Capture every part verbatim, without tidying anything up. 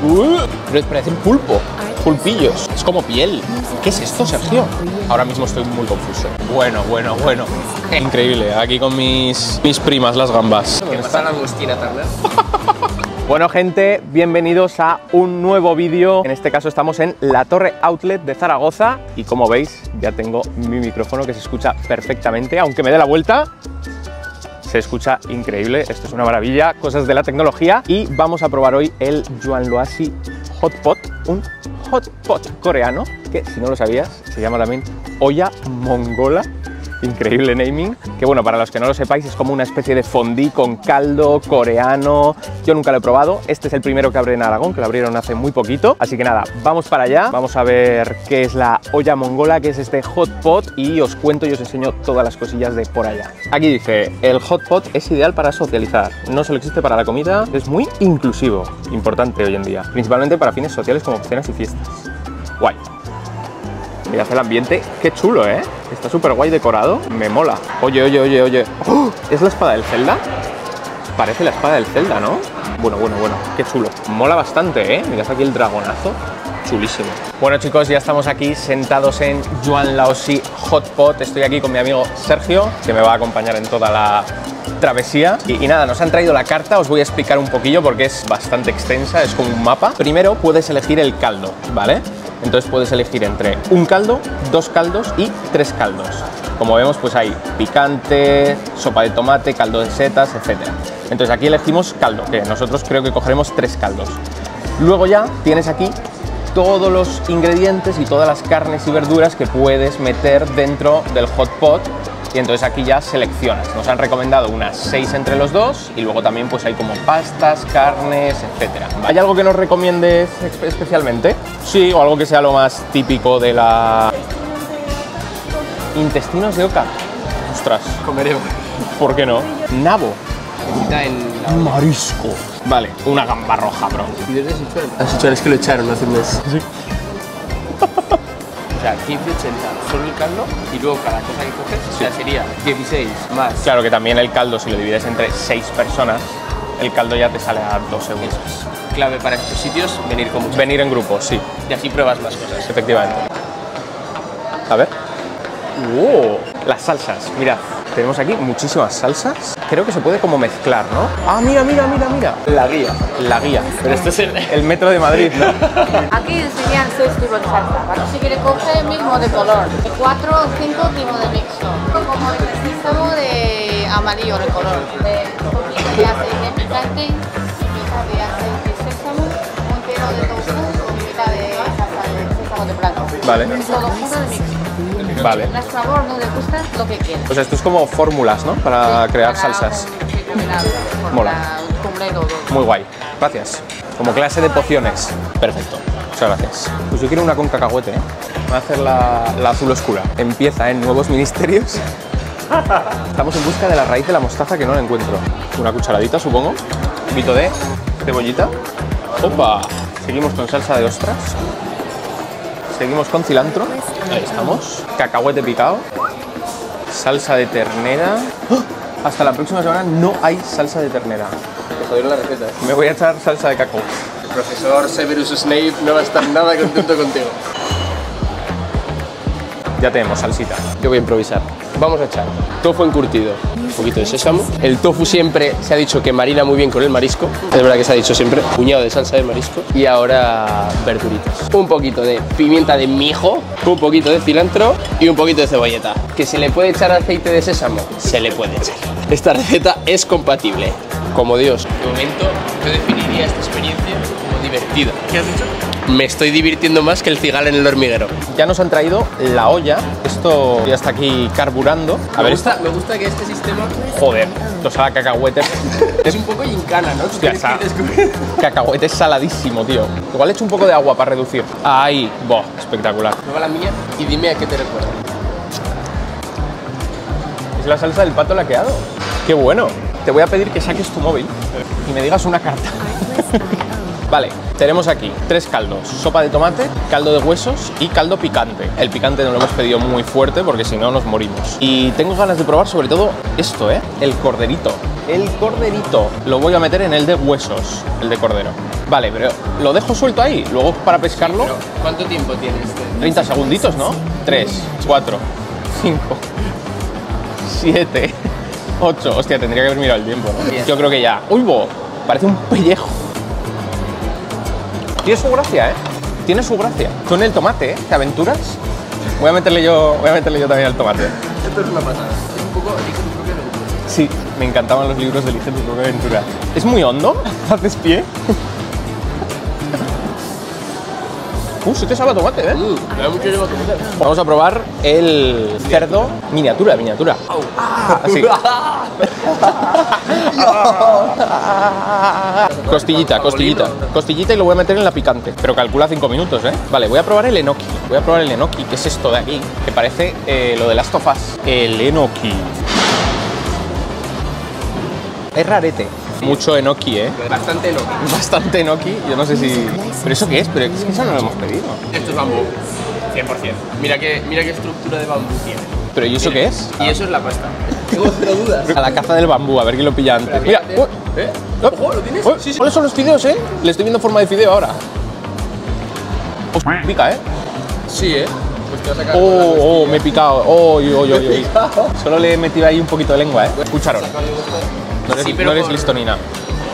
Uh, pero parecen pulpo, pulpillos. Es como piel. ¿Qué es esto, Sergio? Ahora mismo estoy muy confuso. Bueno, bueno, bueno. Increíble. Aquí con mis, mis primas, las gambas. ¿Qué pasa la Agustina Turner? Bueno, gente, bienvenidos a un nuevo vídeo. En este caso estamos en la Torre Outlet de Zaragoza y como veis ya tengo mi micrófono que se escucha perfectamente, aunque me dé la vuelta. Se escucha increíble, esto es una maravilla, cosas de la tecnología. Y vamos a probar hoy el Yuanloasi Hot Pot, un hot pot coreano que, si no lo sabías, se llama también olla mongola. Increíble naming, que bueno, para los que no lo sepáis, es como una especie de fondue con caldo coreano. Yo nunca lo he probado, este es el primero que abre en Aragón, que lo abrieron hace muy poquito. Así que nada, vamos para allá, vamos a ver qué es la olla mongola, qué es este hot pot, y os cuento y os enseño todas las cosillas de por allá. Aquí dice, el hot pot es ideal para socializar, no solo existe para la comida, es muy inclusivo, importante hoy en día, principalmente para fines sociales como cenas y fiestas. Guay. Mirad el ambiente, qué chulo, ¿eh? Está súper guay decorado, me mola. Oye, oye, oye, oye. ¡Oh! ¿Es la espada del Zelda? Parece la espada del Zelda, ¿no? Bueno, bueno, bueno, qué chulo. Mola bastante, ¿eh? Mirad aquí el dragonazo. Chulísimo. Bueno, chicos, ya estamos aquí sentados en Yuanloasi Hot Pot. Estoy aquí con mi amigo Sergio, que me va a acompañar en toda la travesía. Y, y nada, nos han traído la carta, os voy a explicar un poquillo porque es bastante extensa, es como un mapa. Primero puedes elegir el caldo, ¿vale? Entonces puedes elegir entre un caldo, dos caldos y tres caldos. Como vemos, pues hay picante, sopa de tomate, caldo de setas, etcétera. Entonces aquí elegimos caldo, que nosotros creo que cogeremos tres caldos. Luego ya tienes aquí todos los ingredientes y todas las carnes y verduras que puedes meter dentro del hot pot. Y entonces aquí ya seleccionas. Nos han recomendado unas seis entre los dos y luego también pues hay como pastas, carnes, etcétera. ¿Hay algo que nos recomiendes especialmente? Sí, o algo que sea lo más típico de la... Intestinos de oca. Ostras. Comeremos. ¿Por qué no? Nabo. En marisco. Vale, una gamba roja, bro. ¿Y desde Sichuan? A Sichuan es que lo echaron hace un mes. Sí. O sea, quince ochenta, solo el caldo y luego cada cosa que coges, sí. O sea, sería dieciséis más. Claro que también el caldo, si lo divides entre seis personas, el caldo ya te sale a dos euros. Clave para estos sitios, venir con muchos. Venir en grupo, sí. Y así pruebas más cosas. Efectivamente. A ver. ¡Wow! Las salsas, mirad. Tenemos aquí muchísimas salsas. Creo que se puede como mezclar, ¿no? ¡Ah, mira, mira, mira, mira! La guía. La guía. Pero esto es el... el metro de Madrid, ¿no? Aquí enseñan seis tipos de salsa, ¿vale? Si quiere coger el mismo de color, de cuatro o cinco tipos de mixto. Como el sésamo de amarillo de color, de poquito de aceite picante, mitad de aceite de sésamo, un kilo de tofu con mitad de salsa de sésamo de blanco. Vale. Todo junto de mixto. Vale. El sabor no le gusta lo que quieres. Pues esto es como fórmulas, ¿no? Para Sí, crear para salsas. combinar, Mola. completo. Muy guay. Gracias. Como clase de pociones. Perfecto. Muchas gracias. Pues yo quiero una con cacahuete, ¿eh? Voy a hacer la, la azul oscura. Empieza en nuevos ministerios. Estamos en busca de la raíz de la mostaza que no la encuentro. Una cucharadita, supongo. Un poquito de cebollita. ¡Opa! Seguimos con salsa de ostras. Seguimos con cilantro. Ahí estamos. Cacahuete picado. Salsa de ternera. ¡Oh! Hasta la próxima semana no hay salsa de ternera. Te jodieron la receta. Me voy a echar salsa de cacao. El profesor Severus Snape no va a estar nada contento contigo. Ya tenemos salsita. Yo voy a improvisar. Vamos a echar tofu encurtido, un poquito de sésamo. El tofu siempre se ha dicho que marina muy bien con el marisco. Es verdad que se ha dicho siempre. Puñado de salsa de marisco. Y ahora verduritas. Un poquito de pimienta de mijo, un poquito de cilantro y un poquito de cebolleta. ¿Que se le puede echar aceite de sésamo? Se le puede echar. Esta receta es compatible. Como Dios. De momento yo definiría esta experiencia como divertida. ¿Qué has dicho? Me estoy divirtiendo más que el cigal en el hormiguero. Ya nos han traído la olla. Esto ya está aquí carburando. A me, ver, gusta, esta... me gusta que este sistema... Joder, esto sabe a cacahuete. Es un poco gincana, ¿no? Hostia, esa... cacahuete es saladísimo, tío. Igual he hecho un poco de agua para reducir. Ahí, boh, espectacular. Prueba la mía y dime a qué te recuerda. Es la salsa del pato laqueado. ¡Qué bueno! Te voy a pedir que saques tu móvil y me digas una carta. Vale, tenemos aquí tres caldos, sopa de tomate, caldo de huesos y caldo picante. El picante no lo hemos pedido muy fuerte porque si no nos morimos. Y tengo ganas de probar sobre todo esto, ¿eh? El corderito. el corderito. Lo voy a meter en el de huesos, el de cordero. Vale, pero lo dejo suelto ahí, luego para pescarlo... Pero, ¿cuánto tiempo tienes? treinta segunditos, ¿no? tres, cuatro, cinco, siete, ocho. Hostia, tendría que haber mirado el tiempo, ¿no? Bien. Yo creo que ya. ¡Uy, bo! Parece un pellejo. Tiene su gracia, ¿eh? Tiene su gracia. Con el tomate, ¿eh? ¿Te aventuras? Voy a meterle yo, voy a meterle yo también al tomate. Esto es una pasada. Es un poco elige tu propia aventura. Sí, me encantaban los libros de Elige tu propia aventura. ¿Es muy hondo? ¿Haces pie? Uh, sí te sabe a tomate, ¿eh? Uh, me da mucho llevo a comer. Vamos a probar el cerdo miniatura, miniatura. Ah, así. Costillita, costillita. Costillita y lo voy a meter en la picante. Pero calcula cinco minutos, ¿eh? Vale, voy a probar el enoki. Voy a probar el enoki, que es esto de aquí, que parece eh, lo de las tofas. El enoki. Es rarete. Mucho enoki, ¿eh? Bastante no. Bastante enoki. Yo no sé si... ¿Pero eso qué es? Pero es que eso no lo hemos pedido. Esto es bambú. cien por cien. Mira qué, mira qué estructura de bambú tiene. ¿Pero y eso Mira, qué es? Y eso es la pasta. Tengo cero dudas. A la caza del bambú, a ver quién lo pilla antes. Mira, fíjate. uy, ¿Eh? uy, Ojo, ¿lo tienes? uy, Sí, sí. ¿cuáles son los fideos, eh? Le estoy viendo forma de fideo ahora. Hostia, pica, ¿eh? Sí, ¿eh? Pues te vas a sacar Oh, con la oh, costilla. me he picado. Oh, oh, oh, Me he oh, oh. picado. Solo le he metido ahí un poquito de lengua, ¿eh? Cucharón. No eres, Sí, pero no eres por- listo ni nada.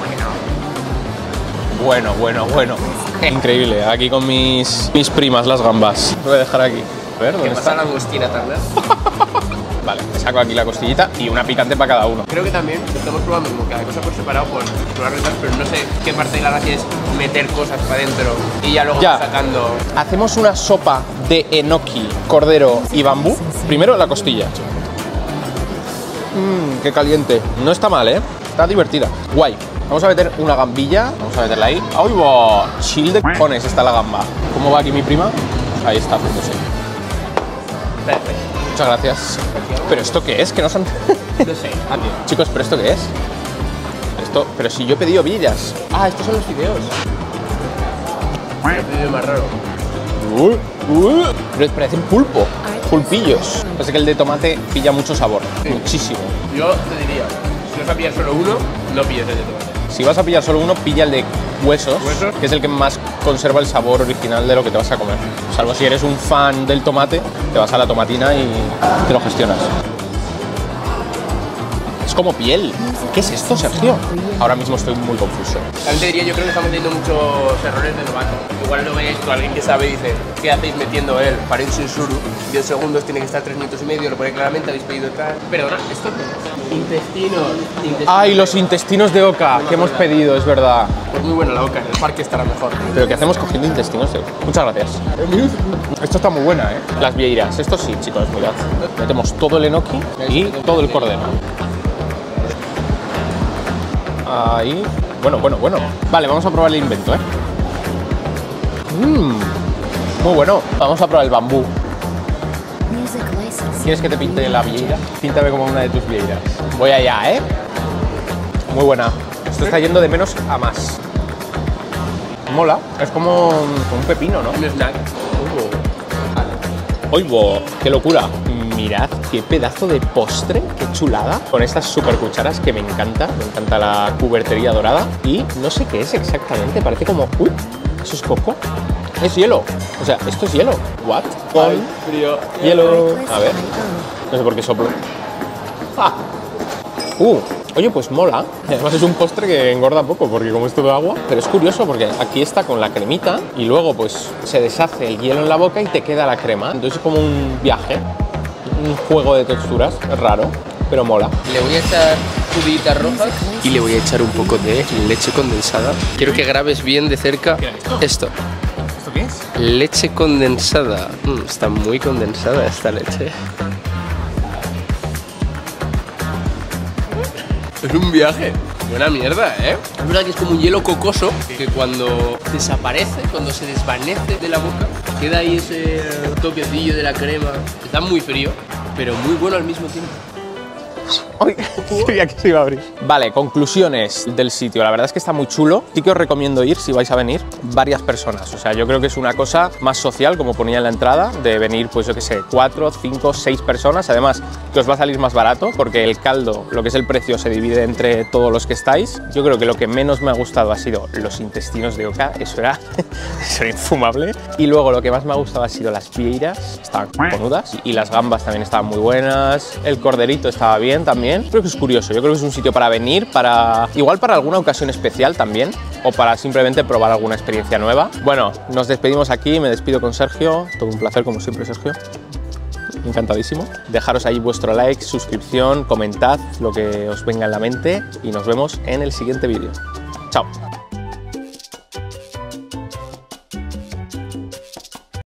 Bueno, bueno, bueno. Increíble. Aquí con mis, mis primas, las gambas. Lo voy a dejar aquí. A ver, ¿Qué ¿dónde pasa está? la angostina, tarda? Vale, me saco aquí la costillita y una picante para cada uno. Creo que también estamos probando como cada cosa por separado por probar y tal, pero no sé qué parte de la gracia es meter cosas para adentro y ya luego Ya. sacando. Hacemos una sopa de enoki, cordero y bambú. Primero la costilla. Mmm, qué caliente. No está mal, ¿eh? Está divertida. Guay. Vamos a meter una gambilla. Vamos a meterla ahí. ¡Ay, va! Chill de cojones está la gamba. ¿Cómo va aquí mi prima? Ahí está, haciéndose. Perfecto. Muchas gracias. ¿Pero esto qué es? Que no son... No sé, aquí. Chicos, ¿pero esto qué es? Esto... Pero si yo he pedido villas. Ah, estos son los fideos. El video más raro. Uh, uh, pero parecen pulpo. Pulpillos. Pasa que el de tomate pilla mucho sabor. Sí. Muchísimo. Yo te diría, si vas a pillar solo uno, no pilles el de tomate. Si vas a pillar solo uno, pilla el de huesos, ¿Huesos? que es el que más conserva el sabor original de lo que te vas a comer. Salvo si eres un fan del tomate, te vas a la tomatina y te lo gestionas. Es como piel. ¿Qué es esto, Sergio? Ahora mismo estoy muy confuso. También te diría, yo creo que estamos teniendo muchos errores de novato. Igual lo veis con alguien que sabe y dice, ¿qué hacéis metiendo él? Para un suru, diez segundos, tiene que estar tres minutos y medio, lo pone claramente, habéis pedido tal. Perdona, ¿esto qué es? Intestinos. Intestinos. ¡Ay, los intestinos de oca que hemos pedido, es verdad! Pues muy buena la boca, en el parque estará mejor. ¿Pero qué hacemos cogiendo intestinos de oca? Muchas gracias. Esto está muy buena, ¿eh? Las vieiras. Esto sí, chicos, mirad. Metemos todo el enoki y todo el cordero. Ahí. Bueno, bueno, bueno. Vale, vamos a probar el invento, ¿eh? Mmm. Muy bueno. Vamos a probar el bambú. ¿Quieres que te pinte la vieira? Píntame como una de tus vieiras. Voy allá, ¿eh? Muy buena. Esto está yendo de menos a más. Mola. Es como un pepino, ¿no? Un snack. ¡Oigo! ¡Qué locura! Mirad qué pedazo de postre, qué chulada. Con estas super cucharas que me encanta. Me encanta la cubertería dorada. Y no sé qué es exactamente. Parece como... ¡Uy! ¿Eso es coco? Es hielo. O sea, esto es hielo. ¿What? Con Frío. hielo. A ver. No sé por qué soplo. ¡Ah! ¡Uh! Oye, pues mola. Además es un postre que engorda poco porque como es todo agua. Pero es curioso porque aquí está con la cremita y luego pues se deshace el hielo en la boca y te queda la crema. Entonces es como un viaje, un juego de texturas. Es raro, pero mola. Le voy a echar cubitas rojas y le voy a echar un poco de leche condensada. Quiero que grabes bien de cerca esto. ¿Esto qué es? Leche condensada. Mm, está muy condensada esta leche. Es un viaje. Buena mierda, ¿eh? Es verdad que es como un hielo cocoso que cuando desaparece, cuando se desvanece de la boca, queda ahí ese toquecillo de la crema. Está muy frío, pero muy bueno al mismo tiempo. ¡Ay! Sabía que se iba a abrir. Vale, conclusiones del sitio. La verdad es que está muy chulo. Sí que os recomiendo ir si vais a venir varias personas. O sea, yo creo que es una cosa más social, como ponía en la entrada, de venir, pues yo qué sé, cuatro, cinco, seis personas. Además, que os va a salir más barato porque el caldo, lo que es el precio, se divide entre todos los que estáis. Yo creo que lo que menos me ha gustado ha sido los intestinos de oca. Eso era, eso era infumable. Y luego lo que más me ha gustado ha sido las vieiras. Estaban cojonudas. Y las gambas también estaban muy buenas. El corderito estaba bien también. Creo que es curioso. Yo creo que es un sitio para venir, para igual para alguna ocasión especial también, o para simplemente probar alguna experiencia nueva. Bueno, nos despedimos aquí. Me despido con Sergio. Todo un placer, como siempre, Sergio. Encantadísimo. Dejaros ahí vuestro like, suscripción, comentad lo que os venga en la mente y nos vemos en el siguiente vídeo. Chao.